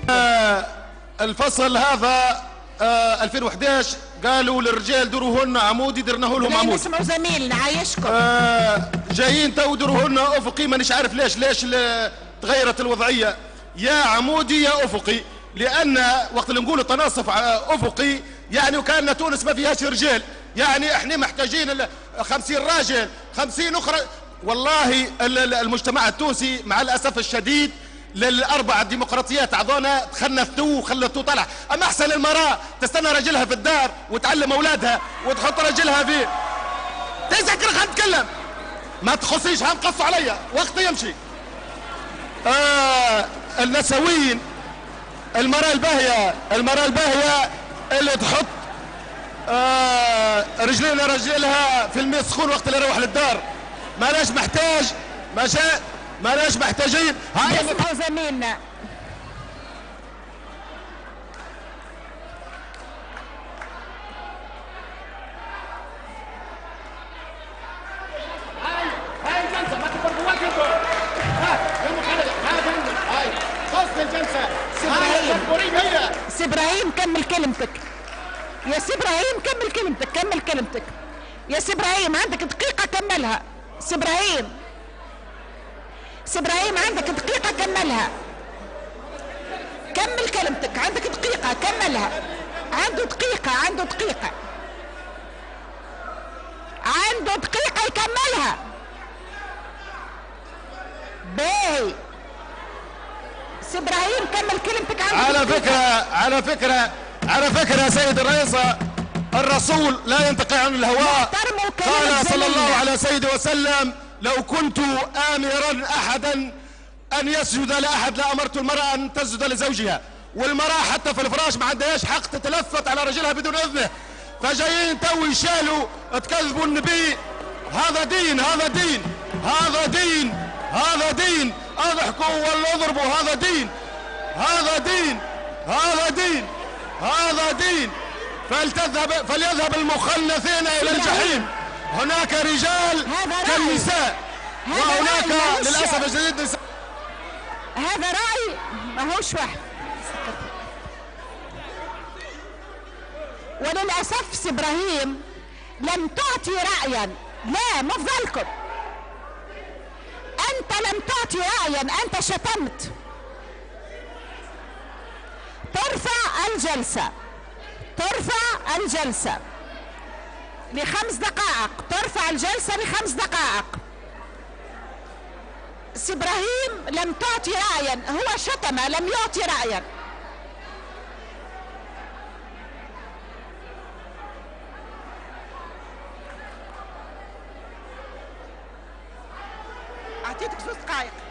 الفصل هذا 2011 قالوا للرجال دروهن عمودي درناه لهم عمودي. نسمعوا زميلنا عايشكم. جايين تو دروهن افقي، مانيش عارف ليش تغيرت الوضعيه يا عمودي يا افقي، لان وقت اللي نقولوا تناصف افقي يعني وكان تونس ما فيهاش رجال، يعني احنا محتاجين 50 راجل 50 اخرى. والله المجتمع التونسي مع الاسف الشديد للاربع ديمقراطيات عضونا خنثتوه وخلتوه طلع. اما احسن المراه تستنى رجلها في الدار وتعلم اولادها وتحط رجلها في تذكر. خلينا نتكلم، ما تخصيش هنقصوا عليا وقت يمشي. النسوين، المراه الباهيه اللي تحط رجلها في الماء السخون وقت اللي يروح للدار. ماناش محتاجين. هاي اسمعوا زميلنا. هاي الجلسة ما تفرقوهاش انتوا. هاي خلص الجلسة. سي ابراهيم كمل كلمتك. يا سي ابراهيم كمل كلمتك. يا سي ابراهيم عندك دقيقة كملها. سي ابراهيم عندك دقيقة كملها. كمل كلمتك، عندك دقيقة كملها. عنده دقيقة يكملها. باهي سي ابراهيم كمل كلمتك. على فكرة يا سيد الرئيس، الرسول لا ينطق عن الهواء. قال صلى الله عليه سيدي وسلم: لو كنت آمرا أحدا أن يسجد لأحد لأمرت المرأة أن تسجد لزوجها. والمرأة حتى في الفراش ما عندهاش حق تتلفت على رجلها بدون إذنه. فجايين تو يشالوا تكذبوا النبي. هذا دين اضحكوا ولا اضربوا. هذا دين. فليذهب المخنثين إلى الجحيم. هناك رجال كالنساء وهناك للأسف الشديد نساء. هذا رأي ماهوش واحد. وللأسف سي ابراهيم لم تعطي رأيا. لا مفضلكم، أنت لم تعطي رأيا، أنت شتمت. ترفع الجلسة ل5 دقائق. ترفع الجلسة ل5 دقائق. سي ابراهيم لم تعطي رأيا، هو شتم لم يعطي رأيا. اعطيتك 3 دقائق.